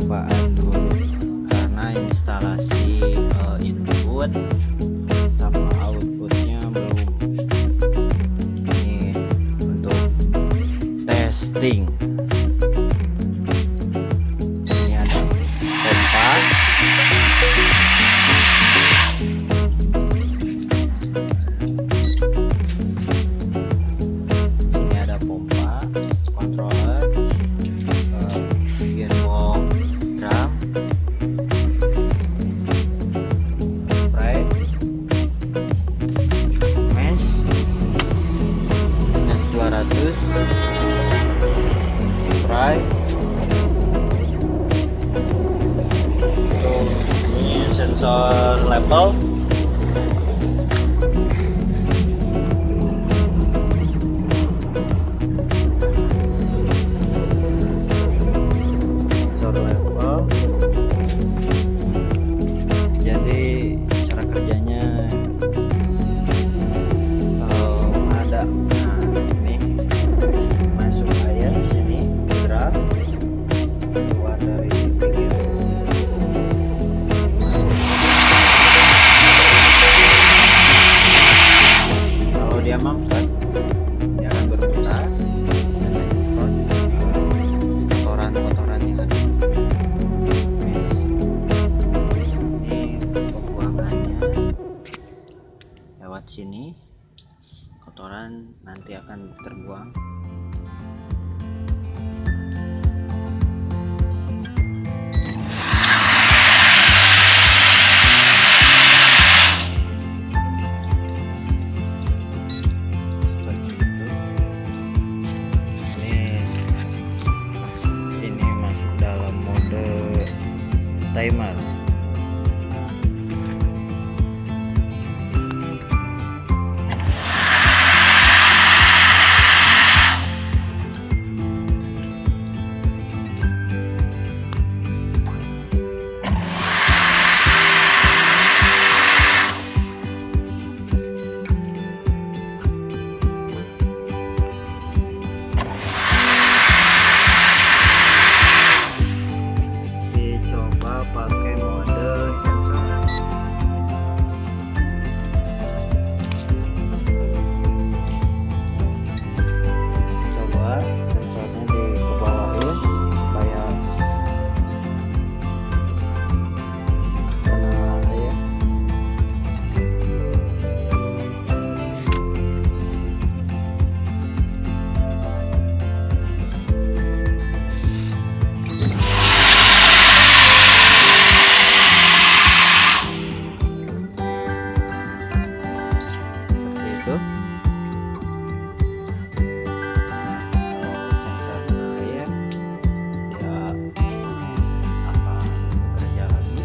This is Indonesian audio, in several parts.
percobaan dulu karena instalasi input sama outputnya belum. Ini untuk testing. Ini ada pompa, ini ada pompa, controller, gearbox, drum, spray, mesh 200, spray. Ini sensor level. Sensor level. Jadi cara kerjanya kalau ada, nah ini masuk air di sini, gerak keluar dari pinggir. Kalau dia mampet, dia akan berputar dan menyemprot kotoran-kotoran yang ada. Ini pembuangannya lewat sini, kotoran nanti akan terbuang. Ini masuk dalam mode timer. Dicoba pakai mode sensor. Coba sensornya dikebawahin supaya kena air. Seperti itu. Kalau sensor air, dia akan bekerja lagi.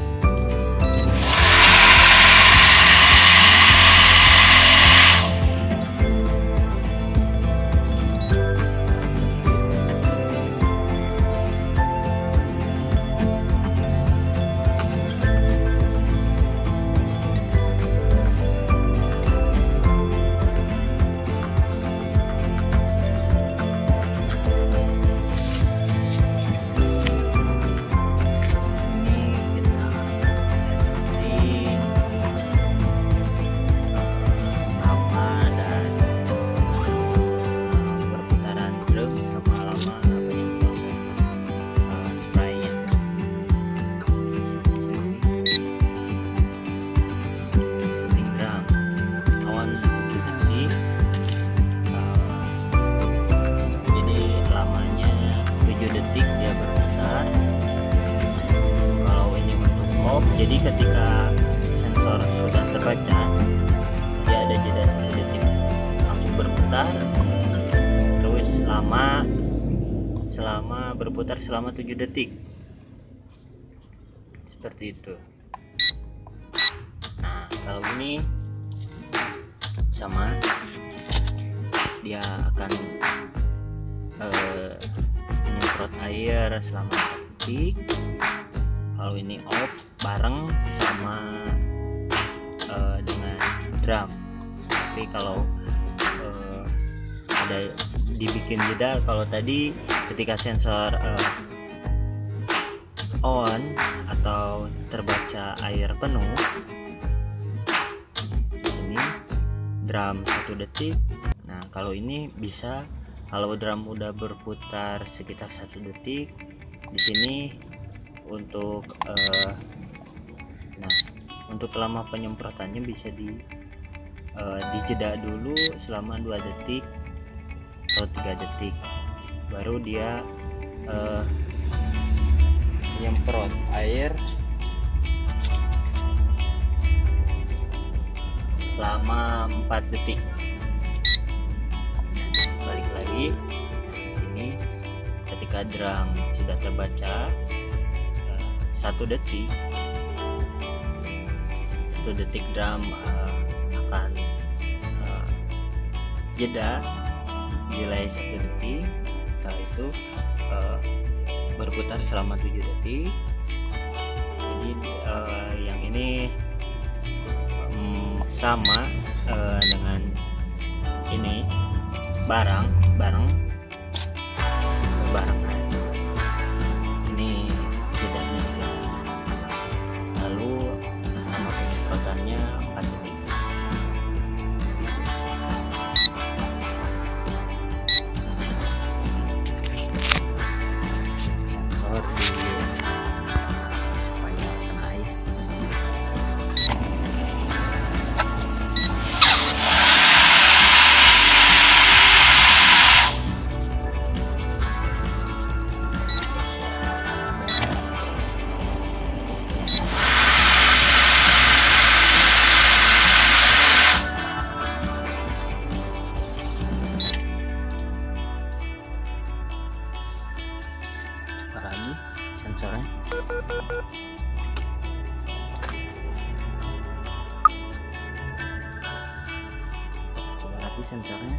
Ini kita setting lama dan perputaran drum sama lama penyemprotan spraynya. Setting drum awan 7 detik. Jadi lamanya 7 detik dia berputar. Kalau ini untuk off, jadi ketika sensor sudah terbaca, dia ada jeda 1 detik langsung berputar, terus selama berputar selama 7 detik, seperti itu. Nah, kalau ini sama, dia akan menyemprot air selama 1 detik. Kalau ini off, bareng sama dengan drum. Tapi kalau ada dibikin jeda, kalau tadi ketika sensor on atau terbaca air penuh, ini drum 1 detik. Nah kalau ini bisa, kalau drum udah berputar sekitar 1 detik, di sini untuk nah untuk lama penyemprotannya bisa dijeda dulu selama 2 detik atau 3 detik, baru dia menyemprot air selama 4 detik. Balik lagi di sini, ketika drum sudah terbaca 1 detik, drum akan jeda delay 1 detik. Setelah itu berputar selama 7 detik. Jadi yang ini sama dengan ini barang ini jedanya ya. Lalu sama penyemprotannya 4 detik. Sensor di supaya kena air. Lagi sensornya, coba lagi sensornya.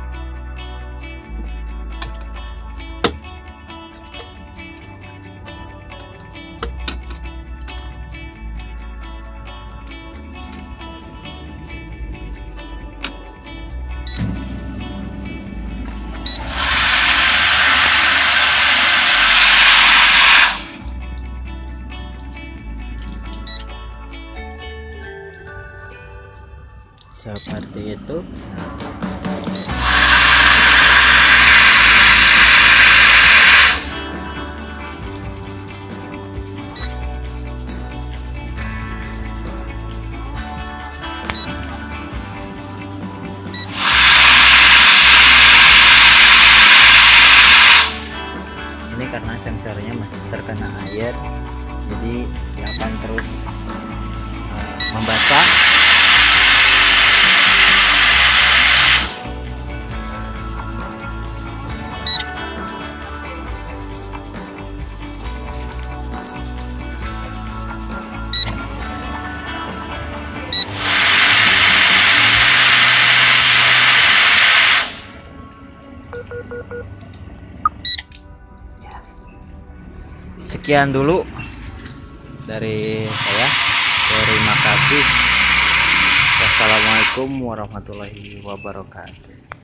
Seperti itu. Ini karena sensornya masih terkena air, jadi dia akan terus membaca. Sekian dulu dari saya. Terima kasih. Wassalamualaikum warahmatullahi wabarakatuh.